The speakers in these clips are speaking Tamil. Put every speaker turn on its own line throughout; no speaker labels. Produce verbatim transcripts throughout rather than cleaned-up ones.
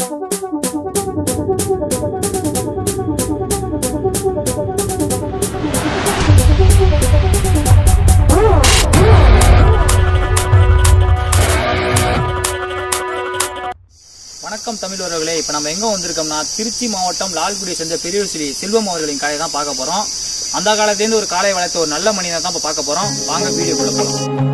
வணக்கம் தமிழ் உறவுகளே, இப்போ நம்ம எங்கே வந்திருக்கோம்னா திருச்சி மாவட்டம் லால்குடியை சேர்ந்த பெரியவர் ஸ்ரீ செல்வம் அவர்களின் காலையை தான் பார்க்க போகிறோம். அந்த காலத்திலேருந்து ஒரு காலை வளர்த்த ஒரு நல்ல மனிதனை தான் இப்போ பார்க்க போகிறோம். வாங்க வீடியோக்குள்ள போகலாம்.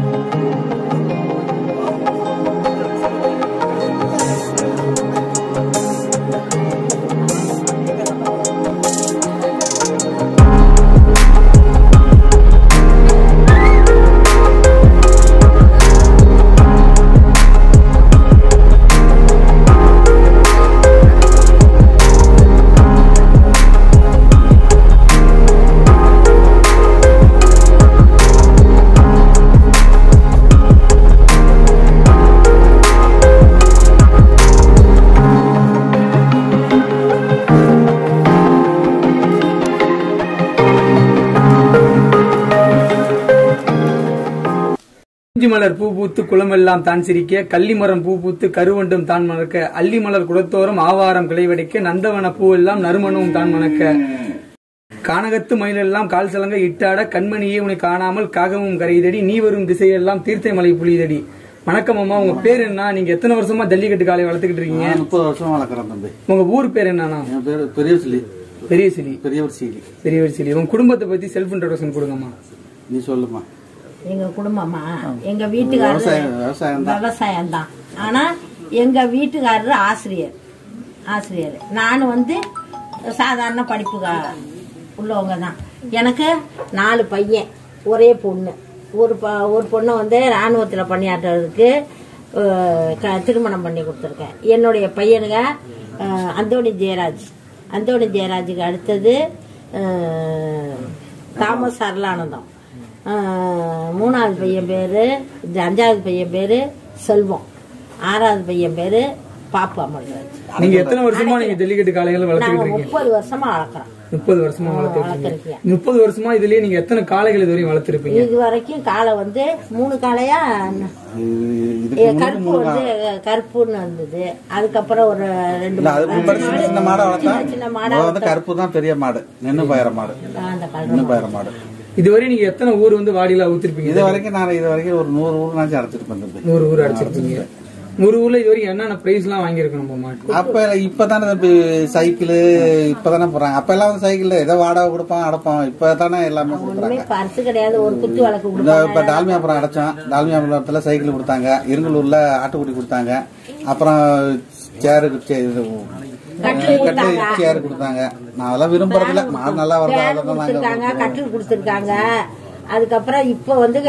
குறிஞ்சி மலர் பூ பூத்து குளமெல்லாம் தான் சிரிக்க, கள்ளி மரம் பூ பூத்து கருவண்டும் தான் மணக்க, அள்ளி மலர் குடத்தோறும் ஆவாரம் கிளைவடிக்க, நந்தவன பூ எல்லாம் நறுமணமும் தான் மணக்க, கானகத்து மயிலெல்லாம் கால் சலங்க இட்டாட, கண்மணியே உன்னை காணாமல் காகமும் கரைதடி, நீ வரும் திசையெல்லாம் தீர்த்தை மலை புலிதடி. வணக்கம் அம்மா, உங்க பேர் என்ன? நீங்க எத்தனை வருஷமா ஜல்லிக்கட்டு காலை வளர்த்துக்கிட்டு இருக்கீங்க?
முப்பது வருஷம் வளர்க்குறேன் தம்பி.
உங்க ஊர் பேர் என்னன்னா?
என் பேர் பெரியசிலி.
பெரியசிலி.
பெரியவர் சீலி.
பெரியவர் சீலி. உங்க குடும்பத்தை பத்தி செல்ஃப் இன்ட்ரோடக்ஷன் கொடுங்கம்மா.
நீ சொல்லுமா.
எங்க குடும்பமா, எங்க வீட்டுக்காரர் விவசாயம் தான். ஆனா எங்க வீட்டுக்காரர் ஆசிரியர் ஆசிரியர் நானும் வந்து சாதாரண படிப்புக்கா உள்ளவங்க தான். எனக்கு நாலு பையன், ஒரே பொண்ணு. ஒரு ஒரு பொண்ணை வந்து ராணுவத்தில் பணியாற்றுறதுக்கு திருமணம் பண்ணி கொடுத்துருக்கேன். என்னுடைய பையனுங்க அந்தோணி ஜெயராஜ். அந்தோணி ஜெயராஜுக்கு அடுத்தது தாமஸ் அருளானந்தம். மூணாவது பையன் பேரு, அஞ்சாவது பையன் பேரு செல்வம், ஆறாவது பையன் பேரு பாப்பு அமர்ராஜ்.
நீங்க எத்தனை வருஷமா நீங்க ஜல்லிக்கட்டு காளைகளை வளர்த்துக்கிட்டு?
முப்பது வருஷமா வளர்க்குறோம். முப்பது வருஷமா வளர்த்துருக்கீங்க.
முப்பது வருஷமா இதுலயே நீங்க எத்தனை காளைகள் இது வரையும் வளர்த்திருப்பீங்க?
இது வரைக்கும் காளை வந்து மூணு காளையா, கருப்பு வந்து கருப்புன்னு வந்தது. அதுக்கப்புறம் ஒரு ரெண்டு
சின்ன மாடு சின்ன மாடு கருப்பு தான் பெரிய மாடு, நின்னு பயிர மாடு, நின்னு பயிர மாடு.
இதுவரை நீங்க எத்தனை ஊர் வந்து வாடியில ஊத்திருப்பீங்க?
இது வரைக்கும் நான் இது வரைக்கும் ஒரு நூறு ஊர் நாச்சும் அடைச்சிட்டு வந்திருப்பேன்.
நூறு ஊர் அடைச்சிருப்பீங்க. நூறு ஊர்ல இது வரைக்கும் என்னென்ன பிரைஸ் எல்லாம் வாங்கியிருக்கணும்?
அப்ப இப்பதானே சைக்கிள் இப்பதானே போறாங்க. அப்ப எல்லாம் வந்து சைக்கிள் ஏதோ வாடகை கொடுப்பான் அடைப்பான். இப்பதானே எல்லாமே இப்ப டால்மியாபுரம் அடைச்சோம். டால்மியாபுரத்துல சைக்கிள் கொடுத்தாங்க. இருங்கலூர்ல ஆட்டுக்குடி கொடுத்தாங்க. அப்புறம் சேரு சேர் கொடுத்தாங்க. நான் அதெல்லாம் விரும்புறதுல மாடு நல்லா வருது
கட்டில் கொடுத்துருக்காங்க. அதுக்கப்புறம் இப்ப வந்து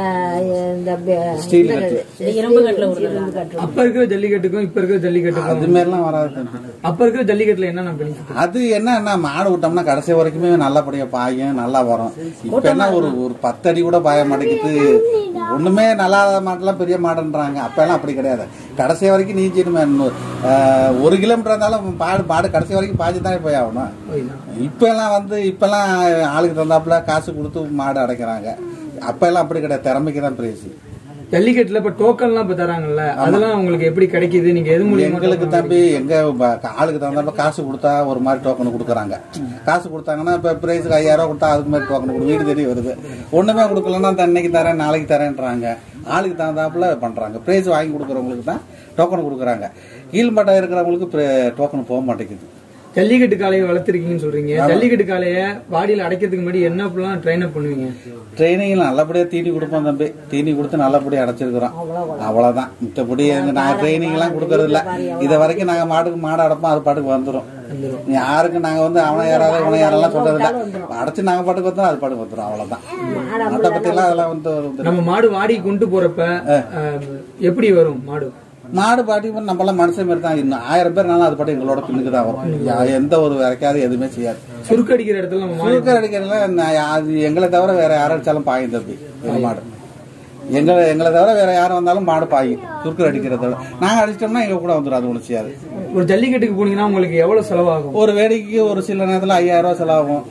அப்ப இருக்கிற ஜல்லிக்கட்டுக்கும் இப்ப இருக்கிற ஜல்லிக்கட்டுக்கும்
அது மாதிரிலாம் வராது.
அப்ப இருக்கிற ஜல்லிக்கட்டுல என்ன
அது என்ன மாடு விட்டோம்னா கடைசி வரைக்குமே நல்லபடியா பாயும், நல்லா வரும். இப்ப என்ன ஒரு ஒரு பத்து அடி கூட பாய மாட்டேங்குது. ஒண்ணுமே நல்லா மாட்டெல்லாம் பெரிய மாடுன்றாங்க. அப்ப எல்லாம் அப்படி கிடையாது. கடைசி வரைக்கும் நீச்சிடுமே. ஒரு கிலோமீட்டர் இருந்தாலும் பாடு பாடு கடைசி வரைக்கும் பாய்ச்சித்தானே போய் ஆகணும். இப்ப எல்லாம் வந்து இப்ப எல்லாம் ஆளுக்கு தந்தாப்புல காசு கொடுத்து மாடு அடைக்கிறாங்க. அப்ப எல்லாம் அப்படி கிடையாது. திறமைக்கு தான் பிரைஸ்.
ஜல்லிக்கட்டுல இப்ப டோக்கன் எல்லாம் இப்ப தராங்கல்ல, அதெல்லாம் உங்களுக்கு எப்படி கிடைக்குது? நீங்க எது மூலியமா?
எங்களுக்கு தம்பி எங்க ஆளுக்கு தகுந்தாப்ப காசு கொடுத்தா ஒரு மாதிரி டோக்கன் கொடுக்குறாங்க. காசு கொடுத்தாங்கன்னா இப்ப பிரைஸுக்கு ஐயாயிரம் ரூபாய் கொடுத்தா அதுக்கு மாதிரி டோக்கன் கொடுக்கும். வீடு தேடி வருது. ஒண்ணுமே கொடுக்கலன்னா தன்னைக்கு தரேன் நாளைக்கு தரேன்றாங்க. ஆளுக்கு தகுந்தாப்புல பண்றாங்க. பிரைஸ் வாங்கி கொடுக்குறவங்களுக்கு தான் டோக்கன் கொடுக்குறாங்க. கீழ்மட்டம் இருக்கிறவங்களுக்கு டோக்கன் போக மாட்டேங்குது.
ஜல்லிக்கட்டு காளையை வளர்த்திருக்கீங்கன்னு சொல்றீங்க. ஜல்லிக்கட்டு காளைய வாடியில அடைக்கிறதுக்கு முன்னாடி என்ன ட்ரெயின் அப் பண்ணுவீங்க?
ட்ரைனிங் நல்லபடியா தீனி கொடுப்போம் தம்பி. தீனி கொடுத்து நல்லபடியா அடைச்சிருக்கிறோம். அவ்வளவுதான். மித்தபடி நாங்க ட்ரைனிங் எல்லாம் கொடுக்கறது இல்ல. இத வரைக்கும் நாங்க மாட்டுக்கு மாடு அடைப்போம், அது பாட்டுக்கு வந்துடும். யாருக்கு நாங்க வந்து அவனை யாராவது இவனை யாரெல்லாம் சொல்றது இல்ல. அடைச்சு நாங்க பாட்டுக்கு வந்தோம், அது பாட்டுக்கு வந்துடும். அவ்வளவுதான். மற்ற பத்தி எல்லாம் அதெல்லாம் வந்து
நம்ம மாடு வாடி கொண்டு போறப்ப எப்படி வரும் மாடு?
மாடு பாட்டி நம்ம எல்லாம் மனுஷன் மாதிரி தான். இன்னும் ஆயிரம் பேர் நாளும் அது பாட்டு எங்களோட பின்னுக்கு தான் வரும். எந்த ஒரு வரைக்காது எதுவுமே செய்யாது.
சுருக்கடிக்கிற இடத்துல
சுருக்க அடிக்கிறதுல அது எங்களை தவிர வேற யாரும் அடிச்சாலும் பாயும் தம்பி. மாடு எங்களை எங்களை தவிர வேற யாரும் வந்தாலும் மாடு பாயும். சுருக்கர் அடிக்கிறத விட நாங்க அடிச்சிட்டோம்னா எங்க கூட வந்துடும். அது ஒண்ணு செய்யாது.
ஒரு ஜல்லிக்கட்டுக்கு போனீங்கன்னா உங்களுக்கு எவ்வளவு செலவாகும்?
ஒரு வேடிக்கைக்கு ஒரு சில நேரத்துல ஐயாயிரம் ரூபாய் செலவாகும்.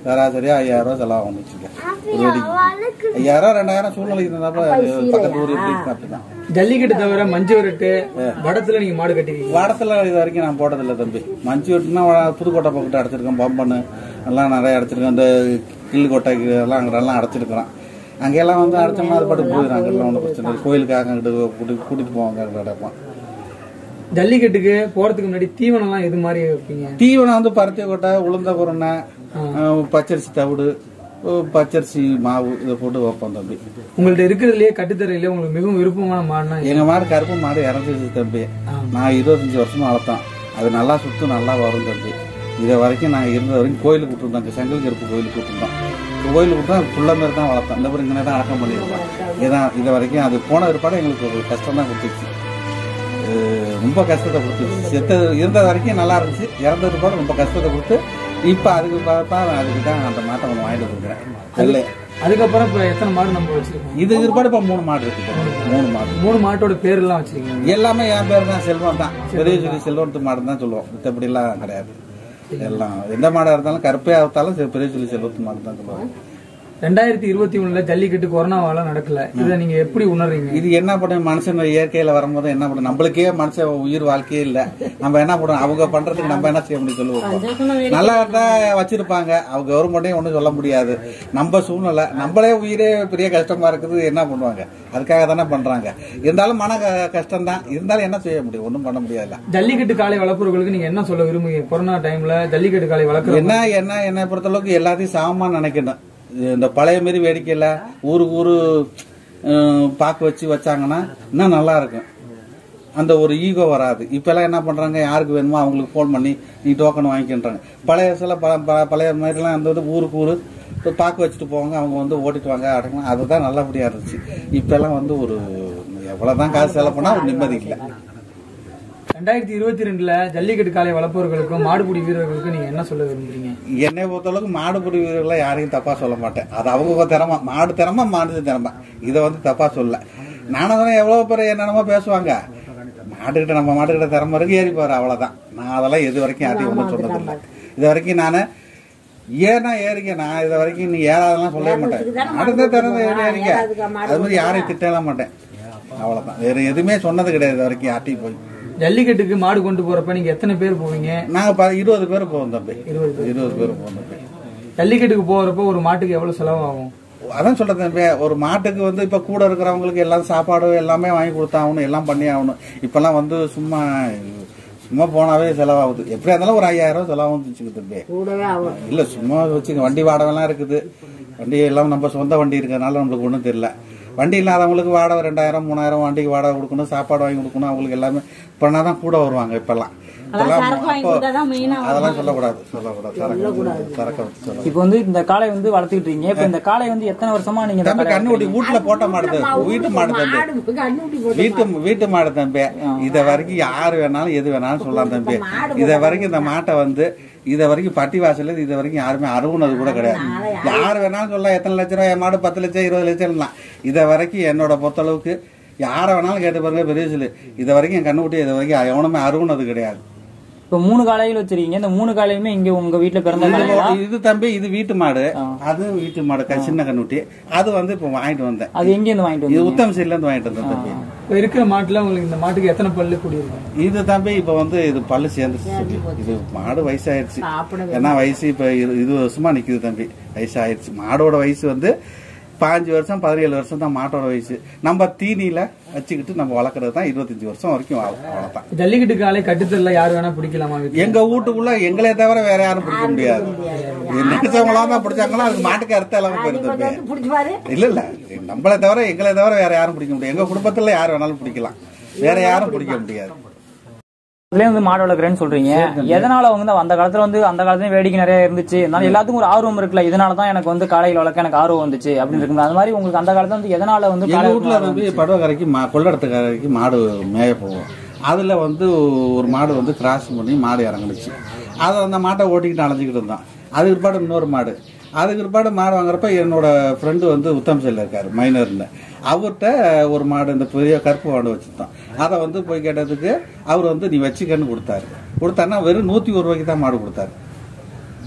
சராசரியா ஐயாயிரம் ரூபாய் செலவாகும் வச்சுக்க. ஒரு வெடிக்கு ஐயாயிரம் ரெண்டாயிரம் சூழ்நிலைக்கு இருந்தாப்ப பக்கத்து ஊர் எப்படி அப்படிதான்.
ஜல்லிக்கட்டு தவிர மஞ்சு விரட்டு வடத்துல நீங்க மாடு கட்டிருக்கீங்க?
வடத்துல இது வரைக்கும் நான் போட்டதில்லை தம்பி. மஞ்சு விட்டுனா புதுக்கோட்டை பக்கத்து அடைச்சிருக்கேன், பம்பன்னு எல்லாம் நிறைய அடைச்சிருக்கேன். இந்த கிள்ளுக்கோட்டை எல்லாம் அங்கெல்லாம் அடைச்சிருக்கிறேன். அங்கெல்லாம் வந்து அடைச்சோம்னா அது பாட்டு போயிடும். அங்கெல்லாம் ஒன்றும் பிரச்சனை இல்லை. கோயிலுக்காக அங்கிட்டு கூட்டிட்டு கூட்டிட்டு போவாங்க அங்கே அடைப்போம்.
ஜல்லிக்கட்டுக்கு போறதுக்கு முன்னாடி தீவனம்லாம் எது மாதிரி வைப்பீங்க?
தீவனம் வந்து பருத்தி கொட்டை, உளுந்த குருணை, பச்சரிசி தவிடு, பச்சரிசி மாவு இதை போட்டு வைப்போம் தம்பி.
உங்கள்ட்ட இருக்கிறதுலயே கட்டுத்தரையில உங்களுக்கு மிகவும் விருப்பமான மாடுனா?
எங்க மாடு கருப்பு மாடு இறந்துச்சு தம்பி. நான் இருபத்தஞ்சு வருஷமா வளர்த்தேன். அது நல்லா சுத்தம் நல்லா வரும் தம்பி. இதை வரைக்கும் நாங்கள் இருந்த வரைக்கும் கோயிலுக்கு விட்டுருந்தோம். செங்கல் கருப்பு கோயிலுக்கு விட்டுருந்தோம். கோயிலுக்கு விட்டு ஃபுல்லாக மாரி தான் வளர்த்தோம். இந்த மாதிரி இங்கே தான் அடக்கம் பண்ணியிருக்கோம். இதான் இது வரைக்கும் அது போன பிற்பாடு எங்களுக்கு ஒரு கஷ்டம் தான் கொடுத்துச்சு. ரொம்ப கஷ்டத்தை கொடுத்துச்சு. செத்த இருந்த வரைக்கும் நல்லா இருந்துச்சு. இறந்தது கூட ரொம்ப கஷ்டத்தை கொடுத்து இப்போ அதுக்கு பார்த்தா அதுக்கு தான் அந்த மாட்டை ஒன்று வாங்கிட்டு கொடுக்குறேன். இல்லை
அதுக்கப்புறம் இப்போ எத்தனை மாடு நம்ம வச்சிருக்கோம்?
இதுக்கு பிற்பாடு இப்போ மூணு மாடு இருக்குது. மூணு மாடு.
மூணு மாட்டோட பேர் எல்லாம் வச்சிருக்கீங்க?
எல்லாமே என் பேர் தான், செல்வம் தான். பெரிய சொல்லி செல்வத்து மாடு தான் சொல்லுவோம். மற்றபடிலாம் கிடையாது. எல்லாம் எந்த மாடா இருந்தாலும் கருப்பே ஆகுத்தாலும் பெரிய சொல்லி செல்வத்து மாடு தான் சொல்லுவாங்க.
ரெண்டாயிரத்தி இருபத்தி ஒண்ணுல ஜல்லிக்கட்டு கொரோனாவால நடக்கல. இதை நீங்க எப்படி உணர்றீங்க?
இது என்ன பண்ண மனுஷன் இயற்கையில வரும்போது என்ன பண்ண, நம்மளுக்கே மனுஷன் உயிர் வாழ்க்கையே இல்ல. நம்ம என்ன பண்றோம், அவங்க பண்றதுக்கு நம்ம என்ன செய்ய முடியும் சொல்லுவோம். நல்லா இருந்தா வச்சிருப்பாங்க, அவங்க கவர்மெண்ட்டையும் ஒன்றும் சொல்ல முடியாது. நம்ம சூழ்நிலை நம்மளே உயிரே பெரிய கஷ்டமா இருக்குது. என்ன பண்ணுவாங்க, அதுக்காக தானே பண்றாங்க. இருந்தாலும் மன கஷ்டம் தான். இருந்தாலும் என்ன செய்ய முடியும், ஒன்றும் பண்ண முடியாது.
ஜல்லிக்கட்டு காலை வளர்ப்புகளுக்கு நீங்க என்ன சொல்ல விரும்புவீங்க? கொரோனா டைம்ல ஜல்லிக்கட்டு காலை வளர்க்குற
என்ன என்ன என்னை பொறுத்தளவுக்கு எல்லாத்தையும் சமமா நினைக்கணும். இந்த பழைய மாரி வேடிக்கையில ஊருக்கு ஊரு பாக்கு வச்சு வச்சாங்கன்னா இன்னும் நல்லா இருக்கும். அந்த ஒரு ஈகோ வராது. இப்ப எல்லாம் என்ன பண்றாங்க, யாருக்கு வேணுமோ அவங்களுக்கு போன் பண்ணி நீ டோக்கன் வாங்கிக்கின்றாங்க. பழைய சில பழைய மாதிரிலாம் அந்த ஊருக்கு ஊரு பாக்கு வச்சுட்டு போவாங்க, அவங்க வந்து ஓட்டிட்டு வாங்க அடங்கலாம். அதுதான் நல்லபடியா இருந்துச்சு. இப்ப எல்லாம் வந்து ஒரு எவ்வளவுதான் காசு செலவு பண்ணா ஒரு நிம்மதி இல்லை.
ரெண்டாயிரத்தி இருபத்தி ரெண்டுல ஜல்லிக்கட்டு காலை வளர்ப்பவர்களுக்கும் மாடுபிடி வீரர்களுக்கும் நீங்க என்ன சொல்ல விரும்புறீங்க?
என்னை பொறுத்தளவுக்கு மாடுபிடி வீரர்களை யாரையும் தப்பா சொல்ல மாட்டேன். அது அவங்க திறமை, மாடு திறமை மாடு திறமை. இதை வந்து தப்பா சொல்ல. நானும் எவ்வளவு பேர் என்னென்னமோ பேசுவாங்க. மாட்டுக்கிட்ட நம்ம மாட்டுக்கிட்ட திறமை இருக்கு, ஏறி போற அவ்வளவுதான். நான் அதெல்லாம் எது வரைக்கும் யாரையும் ஒன்றும் சொன்னதில்லை. இது வரைக்கும் நானு ஏன்னா ஏறிக்க, நான் இது வரைக்கும் நீ ஏறாதெல்லாம் சொல்லவே மாட்டேன். மாடு திறமை ஏறி ஏறிக்க, அது மாதிரி யாரையும் திட்டலாம் மாட்டேன். அவ்வளவுதான். வேற எதுவுமே சொன்னது கிடையாது இது வரைக்கும் யார்ட்டையும் போய்.
ஜல்லிக்கட்டுக்கு மாடு கொண்டு போறப்ப நீங்க எத்தனை பேர் போவீங்க?
நாங்க இருபது பேர் போவோம் தம்பி. இருபது இருபது பேர் போவோம் தம்பி.
ஜல்லிக்கட்டுக்கு போறப்ப ஒரு மாட்டுக்கு எவ்வளவு செலவாகும்?
அதான் சொல்றேன் தம்பி, ஒரு மாட்டுக்கு வந்து இப்ப கூட இருக்கிறவங்களுக்கு எல்லாம் சாப்பாடு எல்லாமே வாங்கி கொடுத்தாகணும், எல்லாம் பண்ணி ஆகணும். இப்பெல்லாம் வந்து சும்மா சும்மா போனாவே செலவாகுது. எப்படியா இருந்தாலும் ஒரு ஐயாயிரம் ரூபாய் செலவாகும் வச்சுக்க தம்பி. இல்ல சும்மா வச்சுக்க. வண்டி வாடகை எல்லாம் இருக்குது. வண்டி எல்லாம் நம்ம சொந்த வண்டி இருக்கிறதுனால நம்மளுக்கு ஒன்றும் தெரியல. வண்டி இல்லாதவங்களுக்கு வாடகை ரெண்டாயிரம் மூணாயிரம் வண்டிக்கு வாடகை கொடுக்கணும், சாப்பாடு வாங்கி கொடுக்கணும். அவங்களுக்கு எல்லாமே பண்ணாதான் கூட வருவாங்க. இப்பெல்லாம் அதெல்லாம் சொல்லக்கூடாது சொல்லக்கூடாது சரக்கு சொல்ல.
இப்ப வந்து இந்த காளை வந்து வளர்த்துக்கிட்டு இருக்கீங்க. இப்ப இந்த காளை வந்து எத்தனை வருஷமா நீங்க
தம்பி கண்ணுக்குட்டி வீட்டுல போட்ட மாடு, வீட்டு மாடு தம்பி, வீட்டு வீட்டு மாடு தம்பி. இத வரைக்கும் யாரு வேணாலும் எது வேணாலும் சொல்லலாம் தம்பி. இத வரைக்கும் இந்த மாட்டை வந்து இத வரைக்கும் பட்டி வாசல் இது வரைக்கும் யாருமே அறுவனது கூட கிடையாது. யாரு வேணாலும் சொல்லலாம், எத்தனை லட்சம் ரூபாய் என் மாடு பத்து லட்சம் இருபது லட்சம். இத வரைக்கும் என்னோட பொறுத்தளவுக்கு யார வேணாலும் கேட்டு பாருங்க பெரிய சொல்லு. இத வரைக்கும் என் கண்ணுக்குட்டி இது வரைக்கும் எவனுமே அறுவனது கிடையாது.
இப்ப மூணு காளைகள் வச்சிருக்கீங்க. இந்த மூணு காளையுமே இங்க உங்க வீட்டுல பிறந்த
இது தம்பி. இது வீட்டு மாடு, அது வீட்டு மாடு சின்ன கண்ணுட்டி. அது வந்து இப்ப வாங்கிட்டு வந்தேன்.
அது எங்க இருந்து வாங்கிட்டு வந்தேன்?
உத்தம் சைட்ல இருந்து வாங்கிட்டு வந்தேன் தம்பி.
இப்ப இருக்கிற மாட்டுல உங்களுக்கு இந்த மாட்டுக்கு எத்தனை பல்லு கூடியிருக்கும்?
இது தம்பி இப்ப வந்து இது பல்லு சேர்ந்துச்சு. இது மாடு வயசாயிருச்சு. ஏன்னா வயசு இப்ப இருபது வருஷமா நிக்குது தம்பி. வயசாயிருச்சு. மாடோட வயசு வந்து பாஞ்சு வருஷம் பதினேழு வருஷம் தான் மாட்டோட வயசு. நம்ம தீனியில வச்சுக்கிட்டு நம்ம வளர்க்கறது தான் இருபத்தஞ்சு வருஷம் வரைக்கும் வளர்த்தான்.
ஜல்லிக்கட்டு காலை கட்டுத்தரல யாரு வேணா பிடிக்கலாமா?
எங்க வீட்டுக்குள்ள எங்களே தவிர வேற யாரும் பிடிக்க முடியாது. நினைச்சவங்களாம் தான் பிடிச்சாங்களோ அதுக்கு மாட்டுக்கு அர்த்தம் எல்லாம் போயிருந்தோம். இல்ல இல்ல நம்மளை தவிர எங்களை தவிர வேற யாரும் பிடிக்க முடியாது. எங்க குடும்பத்துல யாரு வேணாலும் பிடிக்கலாம், வேற யாரும் பிடிக்க முடியாது.
வந்து மாடு வளர்க்குறேன்னு சொல்றீங்க. எதனால வந்து அந்த காலத்துல வந்து அந்த காலத்துல வேடிக்கை நிறைய இருந்துச்சு. அதனால எல்லாத்துக்கும் ஒரு ஆர்வம் இருக்குல்ல, இதனாலதான் எனக்கு வந்து காளைகள் வளர்க்க எனக்கு ஆர்வம் வந்துச்சு அப்படின்னு இருக்கு. அது மாதிரி உங்களுக்கு அந்த காலத்துல வந்து எதனால வந்து
வீட்டுல வந்து படவக்கரைக்கு கொள்ளடத்துக்கரைக்கு மாடு மேய போவோம். அதுல வந்து ஒரு மாடு வந்து கிராஸ் பண்ணி மாடு இறங்குனுச்சு. அதை அந்த மாட்டை ஓட்டிக்கிட்டு அலைஞ்சிக்கிட்டு இருந்தான். அதுக்கு பிற்பாடு இன்னொரு மாடு, அதுக்கு பிற்பாடு மாடு வாங்குறப்ப என்னோட ஃப்ரெண்டு வந்து உத்தம் சைடில் இருக்காரு மைனர்னு, அவர்கிட்ட ஒரு மாடு இந்த பெரிய கருப்பு மாடு வச்சுருந்தோம். அதை வந்து போய் கேட்டதுக்கு அவர் வந்து நீ வச்சுக்கன்னு கொடுத்தாரு. கொடுத்தாருன்னா வெறும் நூற்றி ஒரு ரூபாய்க்கு தான் மாடு கொடுத்தாரு.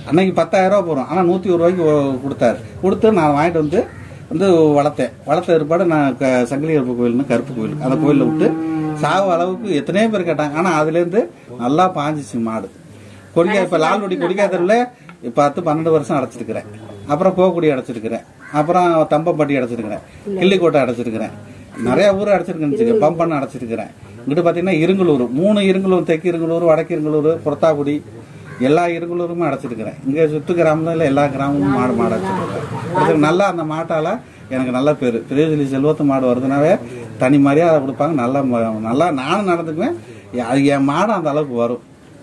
அன்னைக்கு பத்தாயிரம் ரூபா போகிறோம். ஆனால் நூற்றி ஒரு ரூபாய்க்கு கொடுத்தாரு. கொடுத்து நான் வாங்கிட்டு வந்து வந்து வளர்த்தேன். வளர்த்த ஏற்பாடு நான் க சங்கிலி கருப்பு கோயில்னு கருப்பு கோயில் அந்த கோயிலில் விட்டு சாவு அளவுக்கு எத்தனையோ பேர் கேட்டாங்க. ஆனால் அதுலேருந்து நல்லா பாஞ்சிச்சு மாடு. கொடிக்கா இப்போ லால்குடி கொடிக்கா தெருவில் இப்போ பத்து பன்னெண்டு வருஷம் அடைச்சிருக்கிறேன். அப்புறம் கோக்குடி அடைச்சிருக்கிறேன். அப்புறம் தம்பம்பட்டி அடைச்சிருக்கிறேன். கிள்ளிக்கோட்டை அடைச்சிருக்கிறேன். நிறைய ஊர் அடைச்சிருக்கேன். பம்பண்ண அடைச்சிருக்கிறேன். இங்கிட்டு பார்த்தீங்கன்னா இருங்கலூர் மூணு இருங்கலூர், தெற்கு இருங்கலூர், வடக்கு இருங்கலூர், புறத்தாக்குடி எல்லா இருங்கலூருமே அடைச்சிருக்கிறேன். இங்கே சுற்று கிராமத்தில் எல்லா கிராமமும் மாடு மாடு அடைச்சிருக்கிறேன். நல்லா அந்த மாட்டால் எனக்கு நல்ல பேர். பெரிய சொல்லி செல்வத்து மாடு வருதுனாவே தனி மரியாதை கொடுப்பாங்க. நல்லா நல்லா நானும் நடந்துக்குவேன். அது என் மாடு அந்த அளவுக்கு வரும்.